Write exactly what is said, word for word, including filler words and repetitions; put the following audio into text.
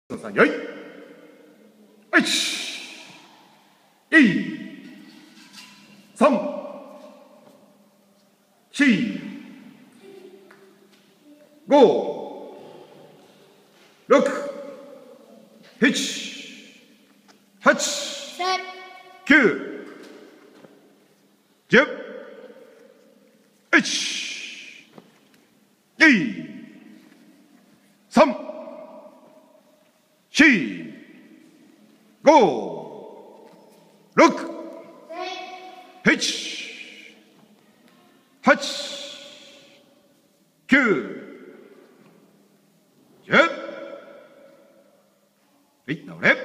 さん、よい、はいち、に、さん、し、ご、ろく、なな、はち、きゅう、じゅう、いち、に、さん、し、ご、ろく、なな、はち、きゅう、じゅう。はい、直れ。